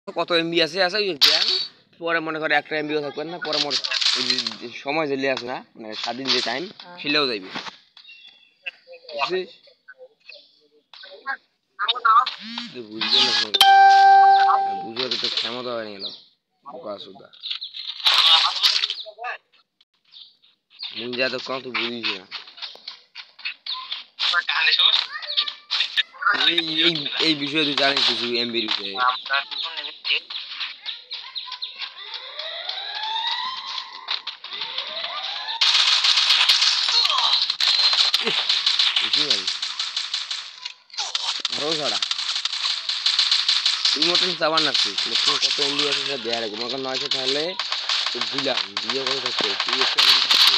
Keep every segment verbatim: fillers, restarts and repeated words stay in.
কত এমবি আছে আছে দেন পরে মনে করে একটা এমবিও থাকবেন না পরে মোর সময় যে আছে না মানে স্বাধীন যে টাইম সেটাও যাইবে বুঝবেন না বুঝতে তো ক্ষমতা হয় না বোকা সুদা মুঞ্জা তো কত বুঝিস না এই এই এই বিষয়ে তুই জানিস কিছু এমবির বিষয়ে ভালো ছাড়া তুই মোটর চাবার না তুই কত এমবি আছে সেটা দেয়া রাখবো মনে কর নয়শো তাহলে দিলাম দিয়ে করে থাকতে তুই একটু এমবি থাকবে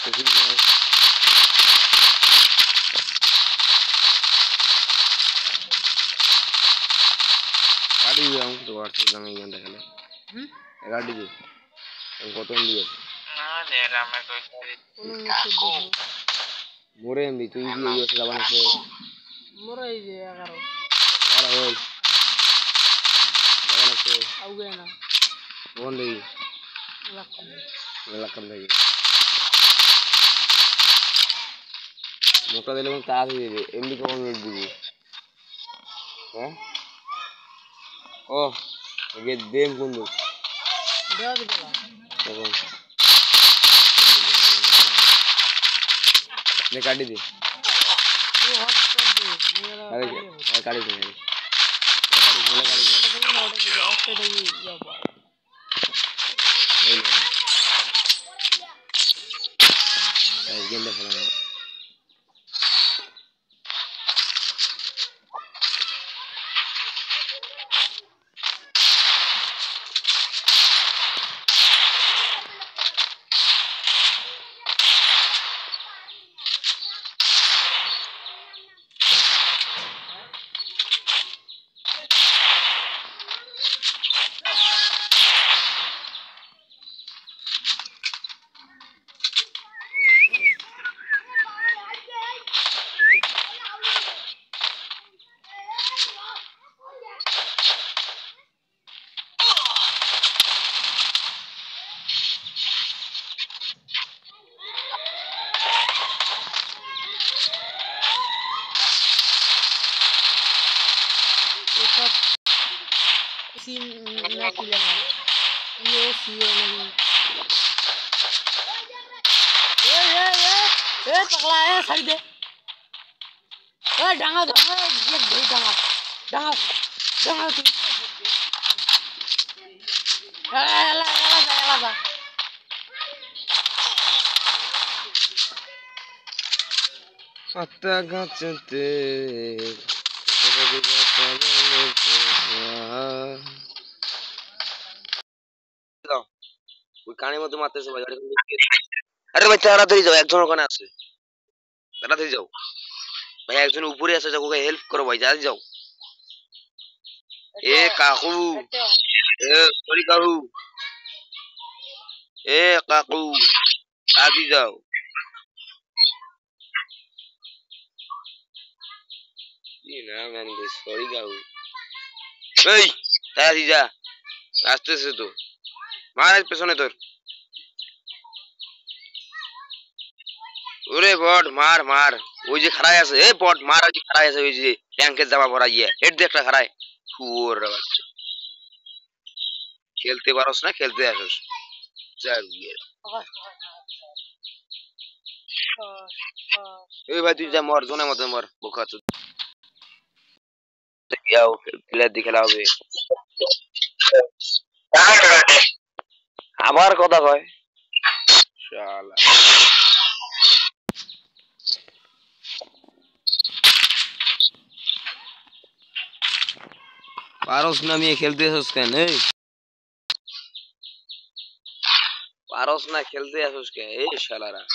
গাড়ি যাও তো হোয়াটসঅ্যাপ জানাই গান দেখালে হুম গাড়ি যে কত এমবি আছে না রে আমি কই মোরে এমবি তুই কি এই আছে যাবা না মোরে এই যে এগারো আর হই যাবা না তো আউগে না কোন দেই লাকাম লাকাম দেই মোটা দিলে কোন কাজ হয়ে যাবে এমবি কখন লোড দিবি হ্যাঁ ও এগে দেম কোন দাও দিবা কখন নে কাটি দে ও হট কর দে মেরা আরে কাটি দে কাটি দে কাটি দে এটা না ওটা কি অস্ট্রেলিয়া ইয়া বা এই নে এই গেম দেখা না सी ना की लगा ये सी नहीं ए ए ए ए पकड़ा है साइड दे ए डांगा डांगा ये दे डांगा डांगा डांगा तू ए ला ला ला ला पत्ता गाचते ওই কানের মধ্যে মারতেছে ভাই আরে ভাই তাড়াতাড়ি যাও একজন ওখানে আছে তাড়াতাড়ি যাও ভাই একজন উপরে আছে যাও ওকে হেল্প করো ভাই যাও যাও এ কাকু এ সরি কাকু এ কাকু তাড়াতাড়ি যাও কি না ম্যান সরি কাকু এই তাড়াতাড়ি যা আসতেছে তো মার পেছনে তোর ওরে বট মার মার ওই যে খাড়ায় আছে এ বট মার ওই যে খাড়ায় আছে ওই যে ট্যাঙ্কের জামা ভরা ইয়ে হেড দিয়ে একটা খাড়ায় ফুর বাচ্চা খেলতে পারোস না খেলতে আসোস যা ইয়ে এই ভাই তুই যা মর জোনের মধ্যে মর বোকা চোদ যাও প্লেয়ার দিয়ে খেলা হবে আবার কথা কয় শালা পারস নামিয়ে খেলতে আসোস কেন এই পারস না খেলতে আসোস কেন এই শালারা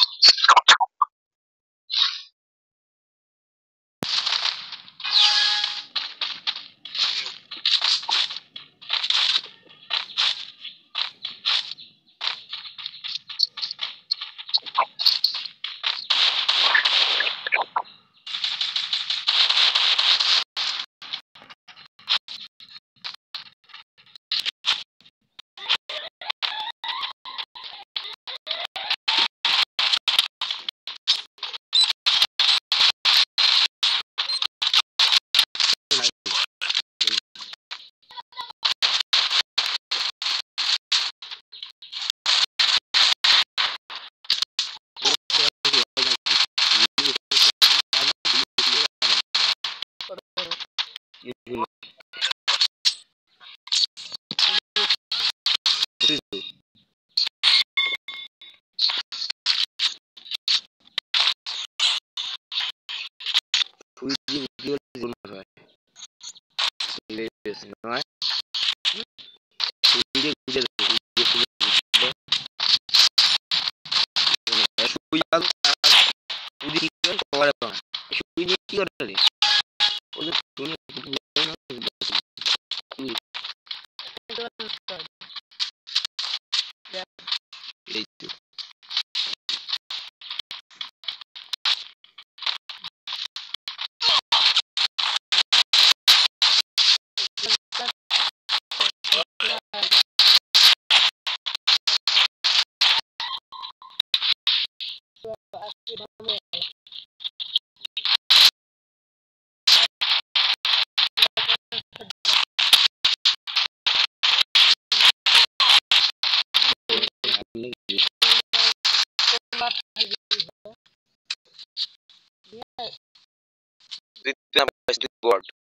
God.